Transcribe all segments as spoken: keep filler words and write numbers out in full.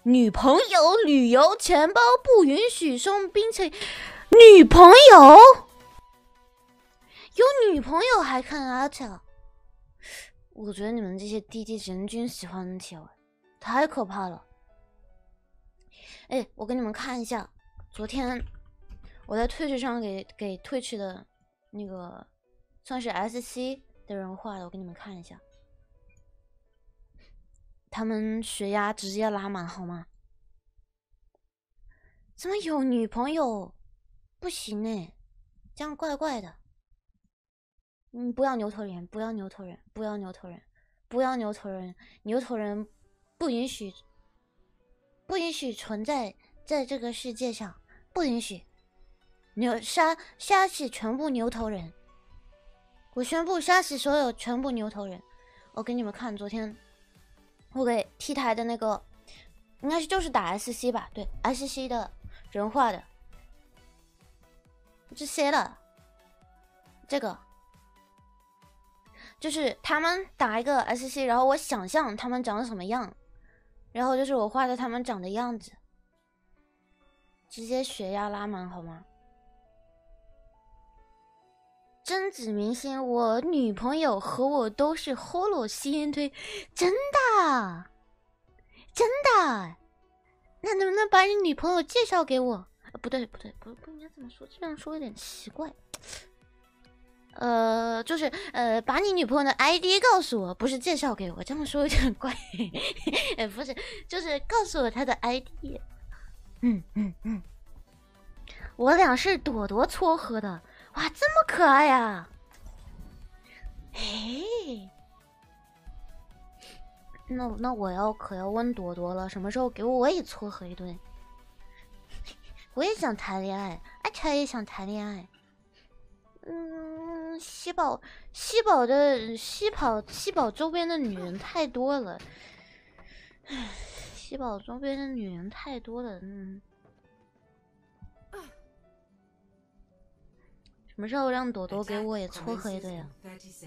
女朋友旅游钱包不允许送冰淇淋。女朋友有女朋友还看Artia，我觉得你们这些弟弟人均喜欢铁尾，太可怕了。哎，我给你们看一下，昨天我在Twitch上给给Twitch的那个算是 S C 的人画的，我给你们看一下。他们血压直接拉满好吗？怎么有女朋友？不行呢，这样怪怪的。嗯，不要牛头人，不要牛头人，不要牛头人，不要牛头人，牛头人不允许，不允许存在在这个世界上，不允许。牛杀杀死全部牛头人！我宣布杀死所有全部牛头人！我给你们看，昨天我给 T 台的那个，应该是就是打 S C 吧？对 ，S C 的人画的，这谁了？这个就是他们打一个 S C， 然后我想象他们长什么样，然后就是我画的他们长的样子，直接血压拉满好吗？真子明星，我女朋友和我都是 Holo 吸烟推，真的，真的。那能不能把你女朋友介绍给我？呃、不对，不对，不不应该这么说，这样说有点奇怪。呃，就是呃，把你女朋友的 I D 告诉我，不是介绍给我，这么说有点怪。呃，不是，就是告诉我她的 I D。嗯嗯嗯，我俩是朵朵撮合的。哇，这么可爱呀！嘿，那那我要可要问朵朵了，什么时候给我我也撮合一对？我也想谈恋爱，阿乔也想谈恋爱。嗯，西宝西宝的西宝西宝周边的女人太多了，唉，西宝周边的女人太多了，嗯。什么时候让朵朵给我也撮合一对啊？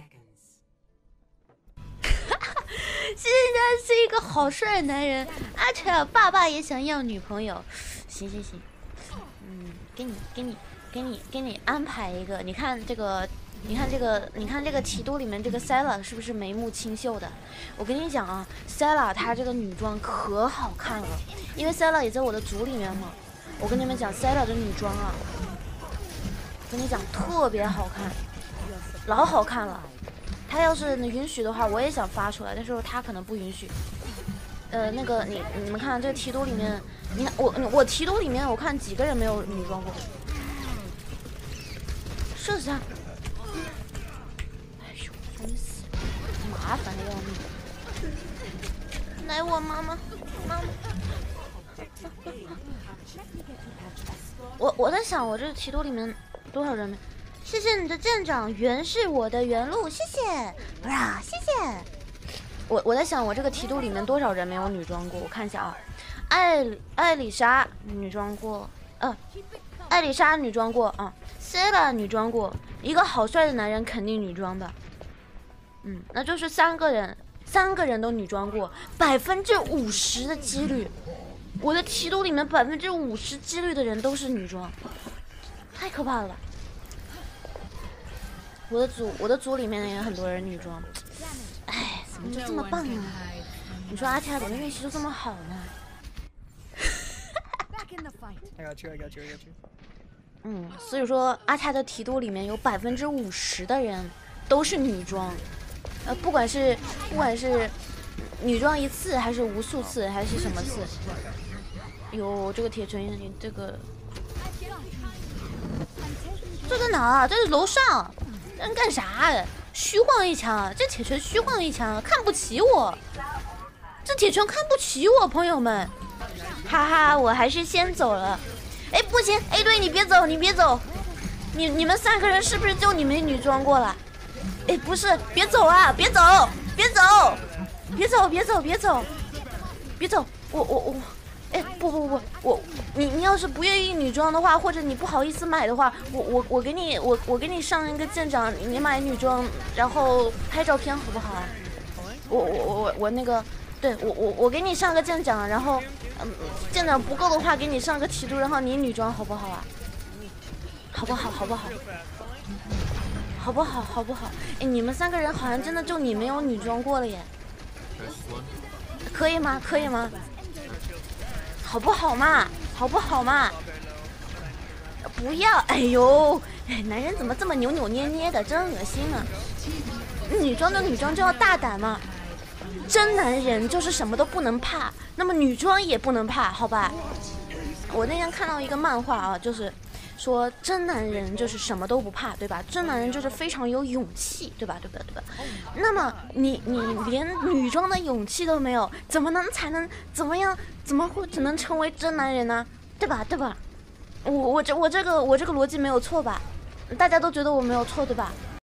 现在是一个好帅的男人，阿乔爸爸也想要女朋友。行行行，嗯，给你给你给你给你安排一个。你看这个，你看这个，你看这个提督里面这个 Sela 是不是眉目清秀的？我跟你讲啊 ，Sela 她这个女装可好看了，因为 Sela 也在我的组里面嘛。我跟你们讲 ，Sela 的女装啊。跟你讲，特别好看，老好看了。他要是允许的话，我也想发出来，但是他可能不允许。呃，那个你你们看这个提督里面，你看我我提督里面，我看几个人没有女装过。射死他！哎呦，真是麻烦的要命！来，我妈妈，妈妈。我我在想，我这个提督里面。多少人没？谢谢你的舰长，原是我的原路，谢谢，哇，谢谢。我我在想，我这个提督里面多少人没有女装过？我看一下啊，艾艾丽莎女装过，呃，艾丽莎女装过啊 ，Sela 女装过，一个好帅的男人肯定女装的，嗯，那就是三个人，三个人都女装过，百分之五十的几率，我的提督里面百分之五十几率的人都是女装。太可怕了！我的组，我的组里面也有很多人女装。哎，怎么就这么棒呢？你说阿恰怎么运气就这么好呢？嗯，所以说阿恰的提督里面有百分之五十的人都是女装，呃，不管是不管是女装一次还是无数次还是什么次。有这个铁锤，这个。这在哪？这是楼上，人干啥？虚晃一枪，这铁拳虚晃一枪，看不起我。这铁拳看不起我，朋友们，哈哈，我还是先走了。哎，不行，哎，对你别走，你别走，你你们三个人是不是就你没女装过了？哎，不是，别走啊，别走，别走，别走，别走，别走，别走，我我我。哎，不不不，我你你要是不愿意女装的话，或者你不好意思买的话，我我我给你我我给你上一个舰长，你买女装，然后拍照片好不好？我我我我我那个，对我我我给你上个舰长，然后嗯，见着不够的话，给你上个提督，然后你女装好不好啊？好不好？好不好？好不好？好不好？哎，你们三个人好像真的就你没有女装过了耶。可以吗？可以吗？好不好嘛？好不好嘛？不要！哎呦，哎，男人怎么这么扭扭捏捏的，真恶心啊！女装的女装就要大胆嘛。真男人就是什么都不能怕，那么女装也不能怕，好吧？我那天看到一个漫画啊，就是说真男人就是什么都不怕，对吧？真男人就是非常有勇气，对吧？对吧？对吧？那么你你连女装的勇气都没有，怎么能才能怎么样？怎么会只能成为真男人呢？对吧？对吧？我我这我这个我这个逻辑没有错吧？大家都觉得我没有错，对吧？